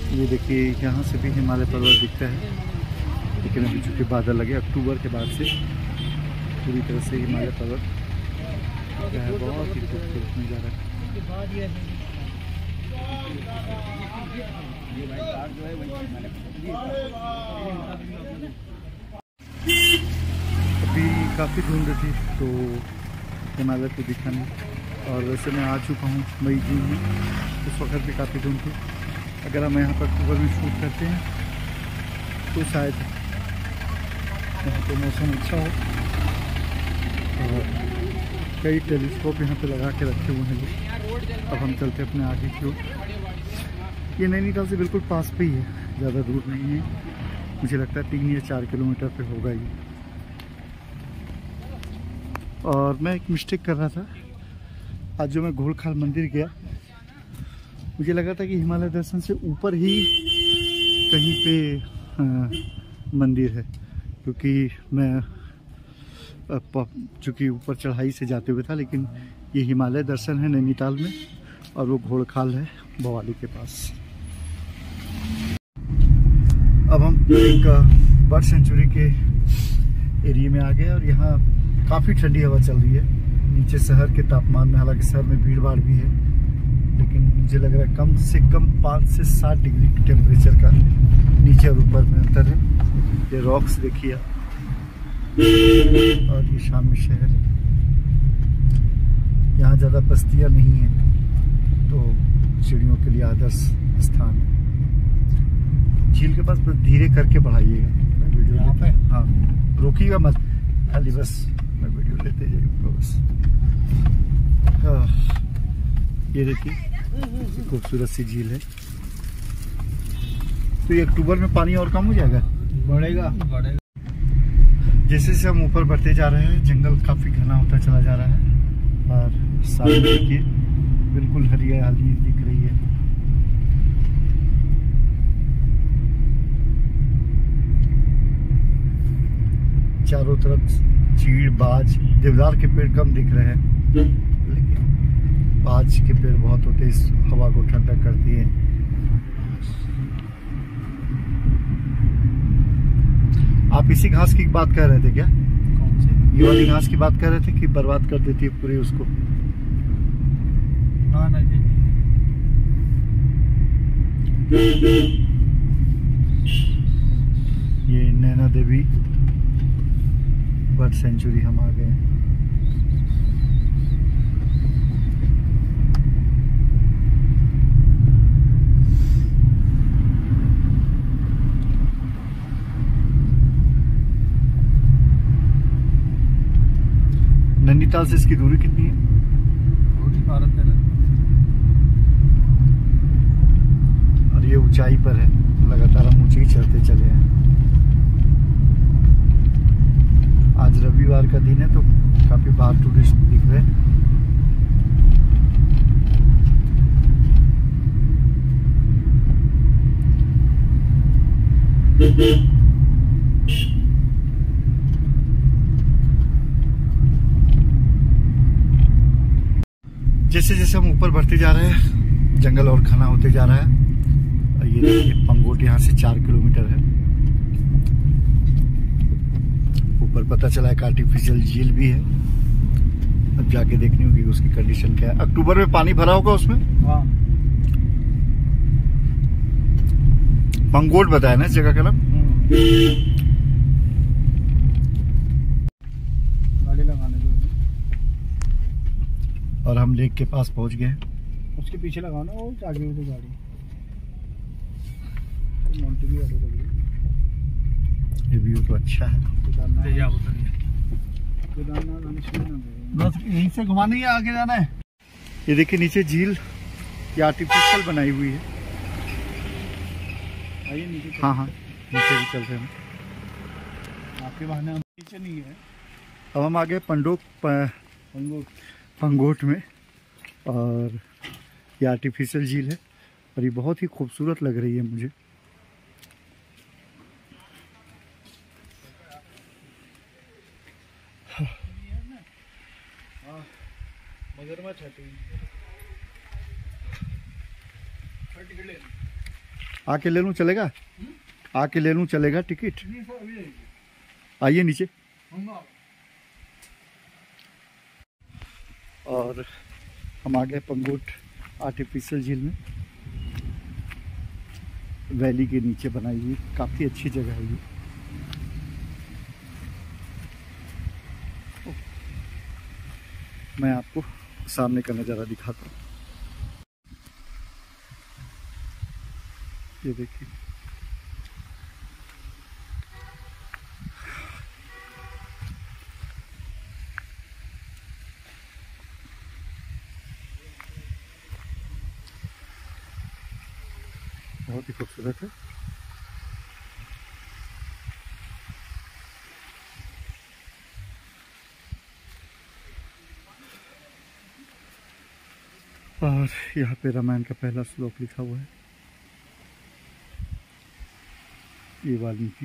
ये देखिए यहाँ से भी हिमालय पर्वत दिखता है, लेकिन अभी चूँकि बादल लगे, अक्टूबर के बाद से पूरी तरह से हिमालय पर्वत है, बहुत ही खूबसूरत नज़ारा है। अभी काफ़ी धुंध थी तो हिमालय को दिखा नहीं, और वैसे मैं आ चुका हूँ मई जून में, उस वक्त भी काफ़ी धुंध थी। अगर हम यहाँ पर अक्टूबर में शूट करते हैं तो शायद यहाँ पे मौसम अच्छा हो। और कई टेलीस्कोप यहाँ पे लगा के रखे हुए हैं। अब हम चलते अपने आगे की ओर। ये नैनीताल से बिल्कुल पास पे ही है, ज़्यादा दूर नहीं है, मुझे लगता है 3 या 4 किलोमीटर पे होगा ये। और मैं एक मिस्टेक कर रहा था, आज जो मैं घोड़खाल मंदिर गया, मुझे लगा था कि हिमालय दर्शन से ऊपर ही कहीं पे मंदिर है, क्योंकि मैं चूँकि ऊपर चढ़ाई से जाते हुए था, लेकिन ये हिमालय दर्शन है नैनीताल में और वो घोड़खाल है भवाली के पास। अब हम एक बर्ड सेंचुरी के एरिया में आ गए और यहाँ काफ़ी ठंडी हवा चल रही है। नीचे शहर के तापमान में, हालांकि शहर में भीड़ भाड़ भी है, लेकिन मुझे लग रहा है कम से कम 5 से 7 डिग्री टेम्परेचर का नीचे और ऊपर में अंतर है। ये रॉक्स देखिए, और ये शाम शहर है। यहाँ ज़्यादा बस्तियाँ नहीं हैं, तो चिड़ियों के लिए आदर्श स्थान है। झील के पास बस धीरे करके बढ़ाइएगा वीडियो यहाँ पे। हाँ, रोकिएगा मत, खाली बस मैं वीडियो लेते जाइए बस। हाँ, ये देखिए खूबसूरत सी झील है। तो ये अक्टूबर में पानी और कम हो जाएगा, बढ़ेगा। जैसे जैसे हम ऊपर बढ़ते जा रहे हैं, जंगल काफी घना होता चला जा रहा है और सामने देखिए बिल्कुल हरियाली दिख रही है। चारों तरफ चीड़, बाज, देवदार के पेड़ कम दिख रहे हैं, लेकिन बाज के पेड़ बहुत होते हैं, इस हवा को ठंडा करती है। आप इसी घास की बात कर रहे थे क्या? कौन सी? ये वाली घास की बात कर रहे थे कि बर्बाद कर देती है पूरी उसको? ना ना जी, ये नैना देवी बर्ड सेंचुरी हम आ गए हैं। नैनीताल से इसकी दूरी कितनी है? 12 और ये ऊंचाई पर है, लगातार हम ऊंचाई चढ़ते चले हैं। आज रविवार का दिन है तो काफी बाहर टूरिस्ट दिख रहे हैं। जैसे जैसे हम ऊपर बढ़ते जा रहे हैं, जंगल और घना होते जा रहा है। ये देखिए पंगोट यहाँ से 4 किलोमीटर है। ऊपर पता चला है कि आर्टिफिशियल झील भी है, अब जाके देखनी होगी उसकी कंडीशन क्या है। अक्टूबर में पानी भरा होगा उसमें? हाँ, पंगोट बताया ना इस जगह का नाम। गाड़ी लगाने दो। और हम लेक के पास पहुंच गए। उसके पीछे लगाओ ना, वो आगे वो तो गाड़ी लग रही है। ये व्यू तो अच्छा है। बस यहीं से घुमाने ही आगे जाना है। ये देखिए नीचे झील, ये आर्टिफिशियल बनाई हुई है। आइए नीचे। हाँ हाँ, नीचे भी चलते हैं आपके बहाने। हम नीचे नहीं है। अब हम आ गए पंगोट में, और ये आर्टिफिशियल झील है और ये बहुत ही खूबसूरत लग रही है मुझे। मगरमच्छ है। आके ले लूँ चलेगा? आके ले लूँ चलेगा टिकट? आइए नीचे। और हम आ गए पंगोट आर्टिफिशियल झील में। वैली के नीचे बनाई हुई काफ़ी अच्छी जगह है ये। मैं आपको सामने का नज़ारा दिखाता हूँ। ये देखिए, बहुत ही खूबसूरत है। और यहाँ पे रामायण का पहला श्लोक लिखा हुआ है। ये वाल्मीकि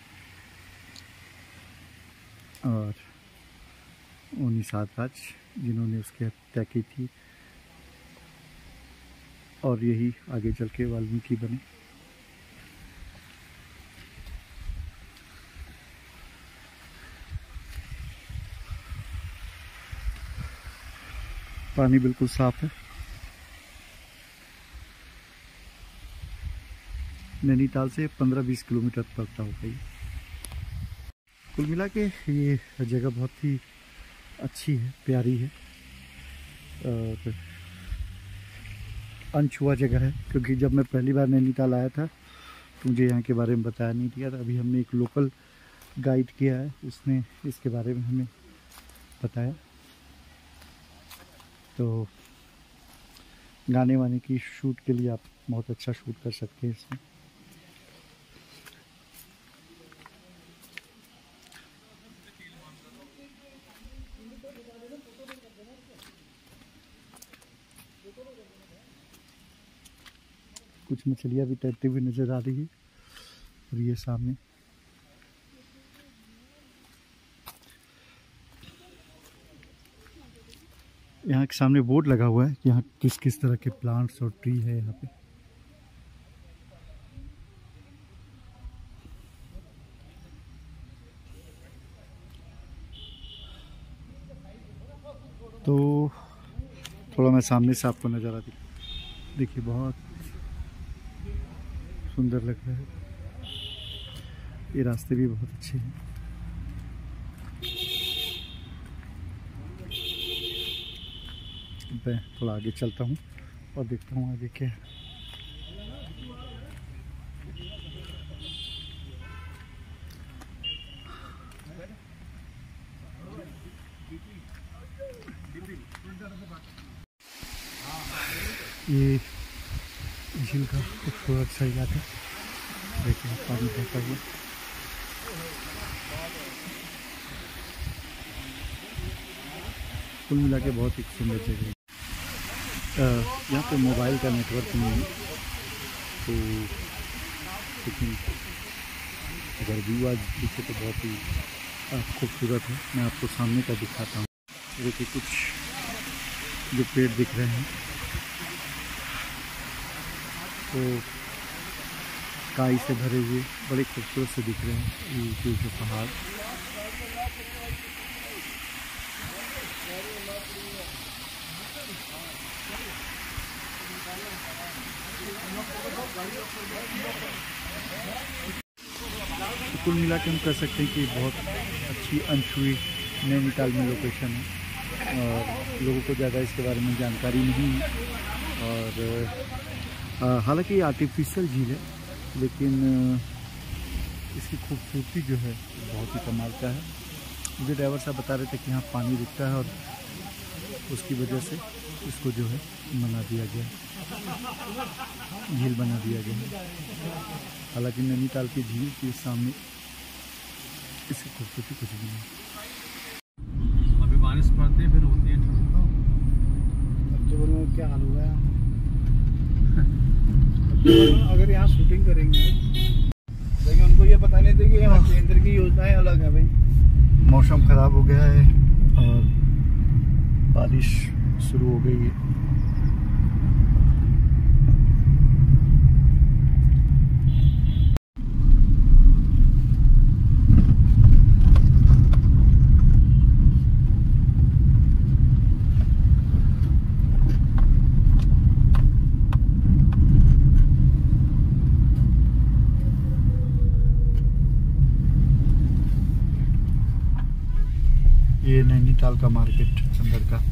और उन्हीं 7 राज जिन्होंने उसकी हत्या की थी, और यही आगे चल के वाल्मीकि बने। पानी बिल्कुल साफ है। नैनीताल से 15-20 किलोमीटर पड़ता होगा ये। कुल मिला के ये जगह बहुत ही अच्छी है, प्यारी है और अनछुआ जगह है। क्योंकि जब मैं पहली बार नैनीताल आया था तो मुझे यहाँ के बारे में बताया नहीं दिया था। अभी हमने एक लोकल गाइड किया है, उसने इसके बारे में हमें बताया। तो गाने वाने की शूट के लिए आप बहुत अच्छा शूट कर सकते हैं इसमें। कुछ मछलियाँ भी तैरती हुई नज़र आ रही है। और ये सामने यहाँ के सामने बोर्ड लगा हुआ है कि यहाँ किस किस तरह के प्लांट्स और ट्री है यहाँ पे। तो थोड़ा मैं सामने से आपको नज़ारा देखिए, बहुत सुंदर लग रहा है। ये रास्ते भी बहुत अच्छे हैं। मैं थोड़ा आगे चलता हूँ और देखता हूँ आगे क्या है। ये झील का खूबसूरत सा इलाका, देखिए पानी बहता हुआ। कुल मिला के बहुत ही सुंदर जगह है। यहाँ पे मोबाइल का नेटवर्क नहीं है, तो लेकिन अगर व्यू आज दिखे तो बहुत ही खूबसूरत है। मैं आपको सामने का दिखाता हूँ। देखिए कुछ जो पेड़ दिख रहे हैं तो काई से भरे हुए बड़े खूबसूरत से दिख रहे हैं। ये जो पहाड़, कुल मिला के हम कह सकते हैं कि बहुत अच्छी अनछुई नैनीताल में लोकेशन है और लोगों को ज़्यादा इसके बारे में जानकारी नहीं है। और हालांकि ये आर्टिफिशियल झील है, लेकिन इसकी खूबसूरती जो है बहुत ही कमाल का है। मुझे ड्राइवर साहब बता रहे थे कि यहाँ पानी रुकता है और उसकी वजह से इसको जो है बना दिया गया, झील बना दिया गया है। हालांकि नैनीताल की झील के सामने इसकी खूबसूरती कुछ भी नहीं। अभी बारिश पड़ती है फिर होती है अक्टूबर में क्या हाल हुआ है। अगर यहाँ शूटिंग करेंगे, लेकिन उनको ये पता नहीं था कि यहाँ केंद्र की योजनाएं अलग है भाई। मौसम खराब हो गया है और बारिश शुरू हो गई है। ये नैनीताल का मार्केट अंदर का।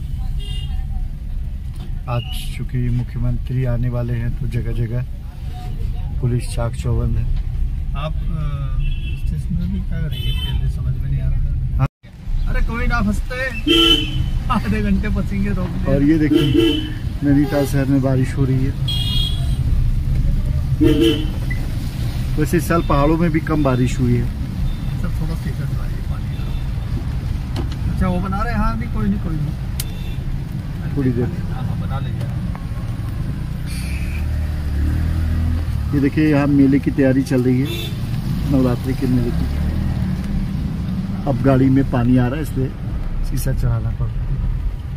आज चूँकि मुख्यमंत्री आने वाले हैं तो जगह जगह पुलिस चाक चौबंद है। आप स्टेशन में भी क्या करेंगे, समझ में नहीं आ रहा। हाँ। अरे कोई ना फंसते, आधे घंटे फंसेंगे रोक। और ये देखिए नैनीताल शहर में बारिश हो रही है। वैसे इस साल पहाड़ों में भी कम बारिश हुई है। सब थोड़ा सा पानी। अच्छा वो बना रहे हैं। हाँ नहीं कोई नहीं थोड़ी देर बना लेंगे। ये देखिए यहाँ मेले की तैयारी चल रही है, नवरात्रि के मेले की। अब गाड़ी में पानी आ रहा है इसलिए शीशा चढ़ाना पड़ रहा है।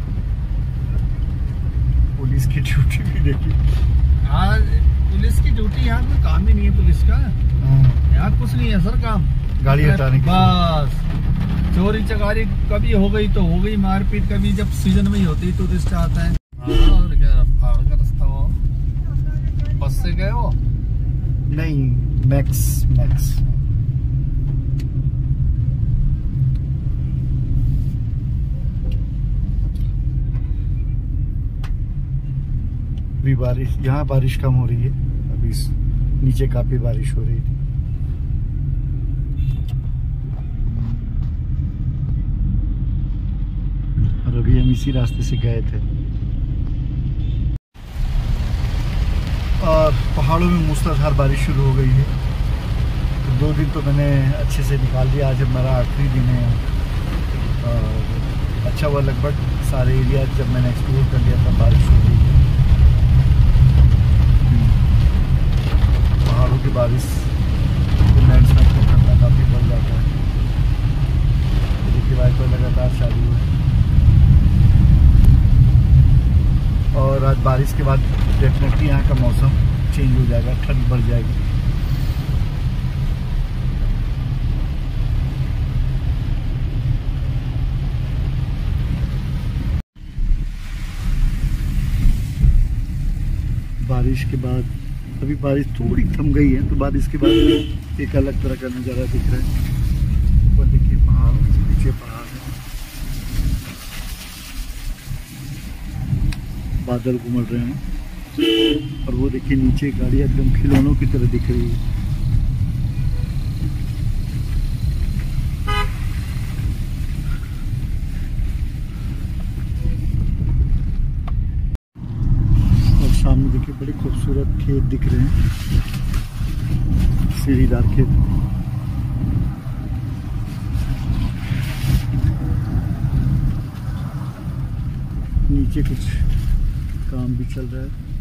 पुलिस की ड्यूटी भी देखिए। हाँ पुलिस की ड्यूटी, यहाँ कोई काम ही नहीं है पुलिस का। यहाँ कुछ नहीं है सर काम, गाड़ी हटाने की। बस चोरी चकारी कभी हो गई तो हो गई, मारपीट कभी जब सीजन में ही होती टूरिस्ट आता है। हाँ और क्या पहाड़ का रास्ता हो, बस से गए हो? नहीं मैक्स अभी बारिश, यहाँ बारिश कम हो रही है। अभी नीचे काफी बारिश हो रही थी। और अभी हम इसी रास्ते से गए थे। और पहाड़ों में मूसलाधार बारिश शुरू हो गई है। तो 2 दिन तो मैंने अच्छे से निकाल दिया। आज हमारा आखिरी दिन है। और अच्छा हुआ, लगभग सारे एरिया जब मैंने एक्सप्लोर कर लिया था बारिश हो गई है। पहाड़ों की बारिश लैंडस्लाइड का खतरा काफ़ी बढ़ जाता है। तो देखिए वाइपर लगातार चालू है। और आज बारिश के बाद डेफिनेटली यहाँ का मौसम चेंज हो जाएगा, ठंड बढ़ जाएगी। बारिश के बाद अभी बारिश थोड़ी थम गई है, तो बारिश के बाद एक अलग तरह का नज़ारा दिख रहा है। ऊपर देखिए पहाड़, नीचे पहाड़ है, बादल घूम रहे हैं। और वो देखिए नीचे गाड़ी एकदम खिलौनों की तरह दिख रही है। और सामने देखिए बड़े खूबसूरत खेत दिख रहे हैं, सीढ़ीदार खेत। नीचे कुछ काम भी चल रहा है।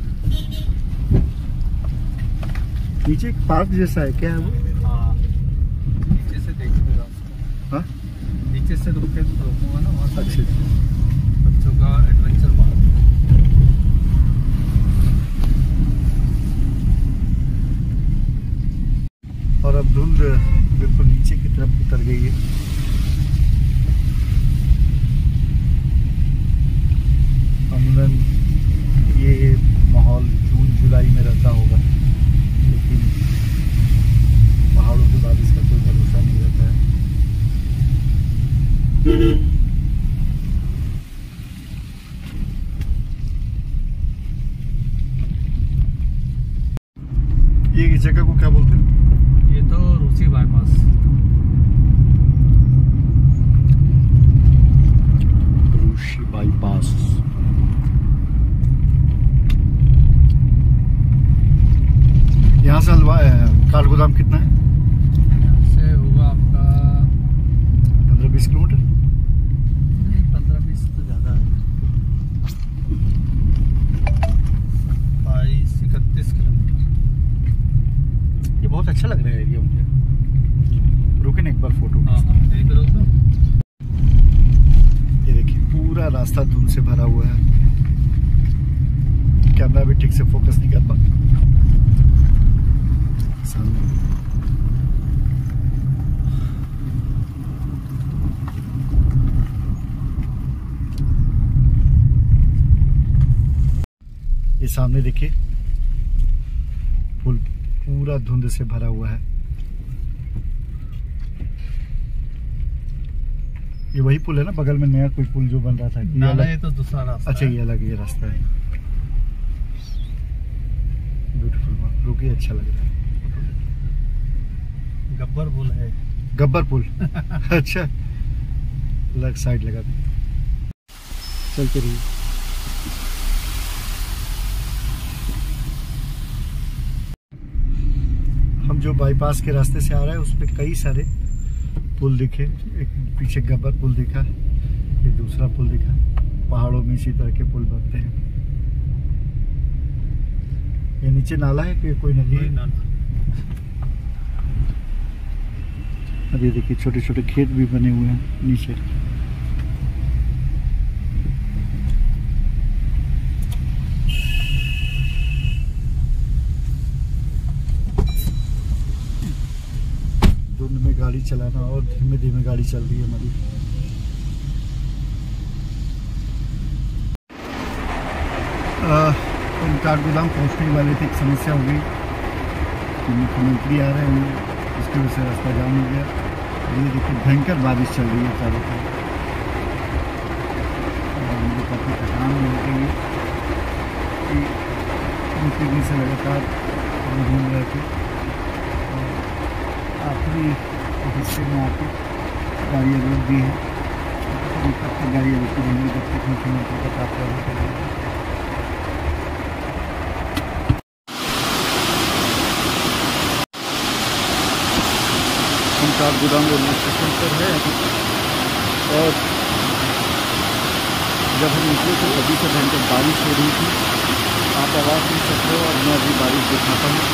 नीचे एक पार्क जैसा है, क्या है वो? हाँ नीचे से देखिएगा उसको। हाँ नीचे से रोकूंगा ना वहाँ। अच्छे बच्चों का एडवेंचर पार्क। और अब धुंध बिल्कुल नीचे की तरफ उतर गई है। अमूमन ये माहौल जून जुलाई में रहता होगा, लेकिन पहाड़ों के बारिश का कोई भरोसा नहीं रहता है। ये जगह को क्या बोलते हैं? ये तो रूसी बाईपास। रूसी बाईपास। यहाँ से काठगोदाम कितना है? यहाँ से होगा आपका 15-20 किलोमीटर। नहीं 15-20 तो ज़्यादा है। 22-31 किलोमीटर। ये बहुत अच्छा लग रहा है एरिया मुझे। रुके ना एक बार फोटो। हाँ यहीं पे रोक दो। ये देखिए पूरा रास्ता धुंध से भरा हुआ है। कैमरा भी ठीक से फोकस नहीं कर पाता। ये सामने देखिए पुल पूरा धुंध से भरा हुआ है। ये वही पुल है ना, बगल में नया कोई पुल जो बन रहा था? नाला ये तो दूसरा रास्ता। अच्छा, ये अलग ये रास्ता है। ब्यूटीफुल, रुकिए, अच्छा लग रहा है। गब्बर पुल है। गब्बर पुल अच्छा, अलग साइड लगा दी। चलते रहिए। हम जो बाईपास के रास्ते से आ रहे हैं उस पर कई सारे पुल दिखे। एक पीछे गब्बर पुल दिखा, ये दूसरा पुल दिखा। पहाड़ों में इसी तरह के पुल बनते हैं। ये नीचे नाला है कि कोई नदी है? अब ये देखिए छोटे छोटे खेत भी बने हुए हैं नीचे। धुंध में गाड़ी चलाना, और धीमे धीमे गाड़ी चल रही है हमारी। हम काठगोदाम पहुँचने वाले थे, एक समस्या हो गई कि मुख्यमंत्री आ रहे हैं, इसकी वजह से रास्ता जाम हो गया। ये देखिए भयंकर बारिश चल रही है चारों तरफ, और मुझे काफ़ी थकान हो गई है कि 2-3 दिन से लगातार घूम रहे थे, और आखिरी हिस्से में आके गाड़ियाँ रोक दी हैं। अभी तक गाड़ियाँ रुकी रहेंगी जब तक मुख्यमंत्री का तात्पर्य करेंगे। हम काठगोदाम रेलवे स्टेशन पर है, और जब हम निकले तो तभी से भयंकर बारिश हो रही थी। आप आवाज़ सुन सकते हो, और मैं अभी बारिश दिखाता हूँ।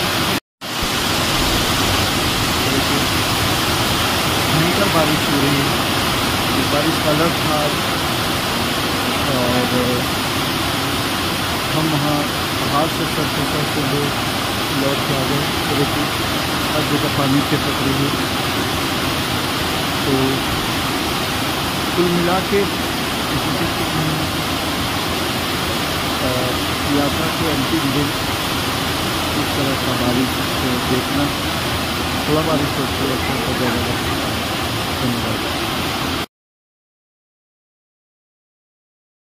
भयंकर बारिश हो रही है, बारिश का अलर्ट था। और हम वहाँ पहाड़ से सर लौट के आ गए, तो देखिए हर जगह पानी के पकड़ी हुई। तो कुल मिला के यात्रा के अंतिम दिन इस तरह का बारिश को देखना, थोड़ा बारिश होती है, अच्छा हो जाएगा। धन्यवाद।